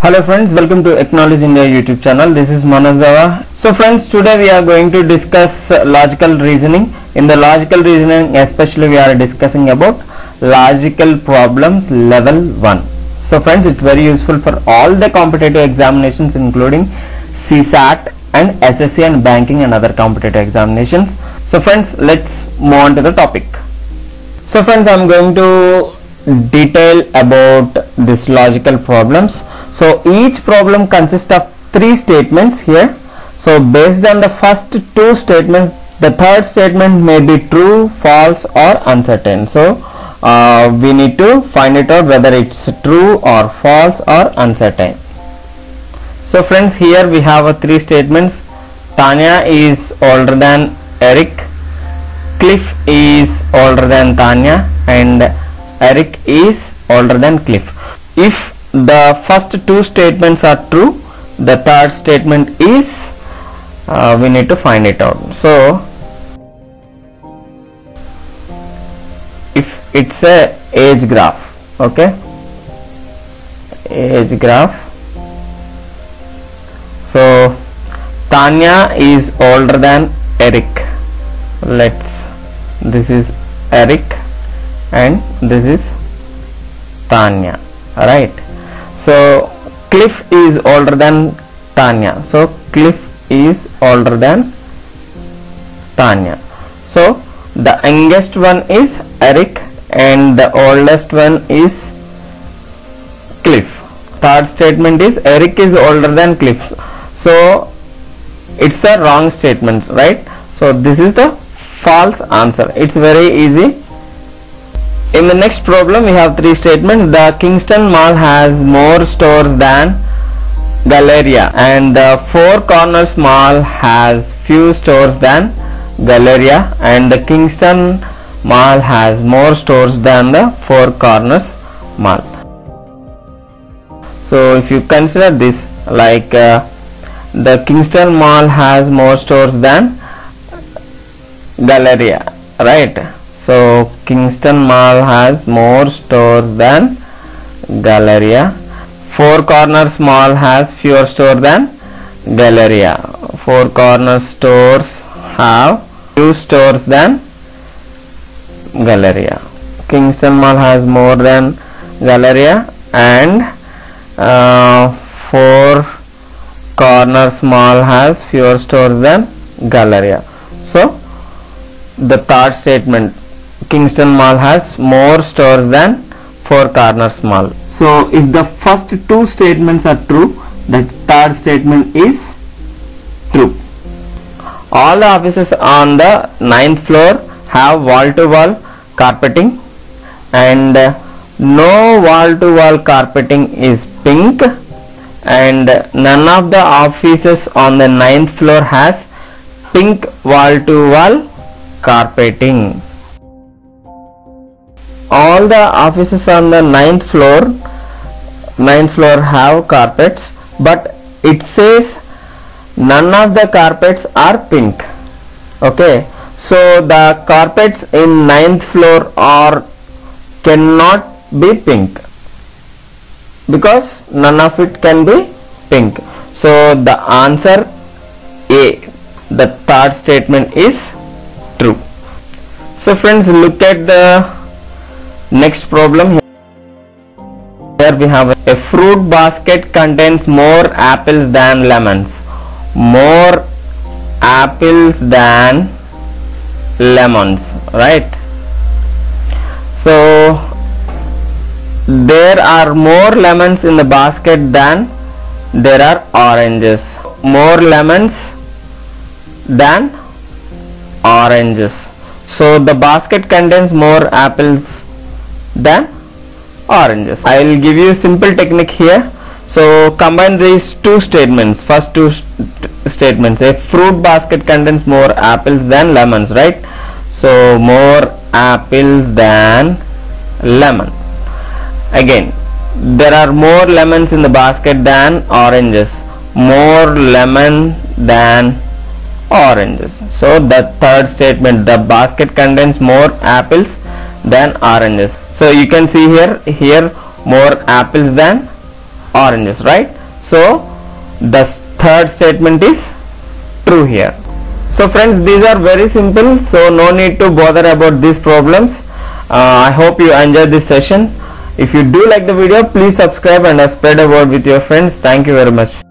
Hello friends, welcome to Acknowledge India YouTube channel. This is Manoj Dava. So friends, today we are going to discuss logical reasoning. In the logical reasoning especially we are discussing about logical problems level 1. So friends, it's very useful for all the competitive examinations including CSAT and SSC and banking and other competitive examinations. So friends, let's move on to the topic. So friends, I am going to detail about this logical problems. So each problem consists of 3 statements here. So based on the first 2 statements, the third statement may be true, false or uncertain. So we need to find it out whether it's true or false or uncertain. So friends, here we have 3 statements. Tanya is older than Eric, Cliff is older than Tanya, and Eric is older than Cliff. If the first 2 statements are true, the third statement is we need to find it out. So if it's a age graph, okay, age graph, so Tanya is older than Eric. This is Eric and this is Tanya, right? So Cliff is older than Tanya. So Cliff is older than Tanya. So the youngest one is Eric and the oldest one is Cliff. Third statement is Eric is older than Cliff. So it's the wrong statement, right? So this is the false answer. It's very easy. In the next problem we have 3 statements. The Kingston Mall has more stores than Galleria and the Four Corners Mall has few stores than Galleria, and the Kingston Mall has more stores than the Four Corners Mall. So if you consider this, like the Kingston Mall has more stores than Galleria, right? So Kingston Mall has more stores than Galleria. Four Corners Mall has fewer stores than Galleria. Four Corners stores have few stores than Galleria. Kingston Mall has more than Galleria and Four Corners Mall has fewer stores than Galleria. So the third statement, Kingston Mall has more stores than Four Corners Mall. So if the first 2 statements are true, the third statement is true. All the offices on the 9th floor have wall-to-wall carpeting and no wall-to-wall carpeting is pink, and none of the offices on the 9th floor has pink wall-to-wall carpeting. All the offices on the 9th floor have carpets, but it says none of the carpets are pink. Okay, so the carpets in 9th floor cannot be pink because none of it can be pink. So the answer A, the third statement is true. So friends, look at the next problem. Here we have a fruit basket contains more apples than lemons. More apples than lemons, right? So there are more lemons in the basket than there are oranges. More lemons than oranges. So the basket contains more apples than oranges. I will give you a simple technique here. So combine these 2 statements. First 2 statements. A fruit basket contains more apples than lemons, right? So more apples than lemon. Again, there are more lemons in the basket than oranges. More lemon than oranges. So the third statement, the basket contains more apples than oranges. So you can see here more apples than oranges, right? So the third statement is true here. So friends, these are very simple, so no need to bother about these problems. I hope you enjoyed this session. If you do like the video, please subscribe and spread the word with your friends. Thank you very much.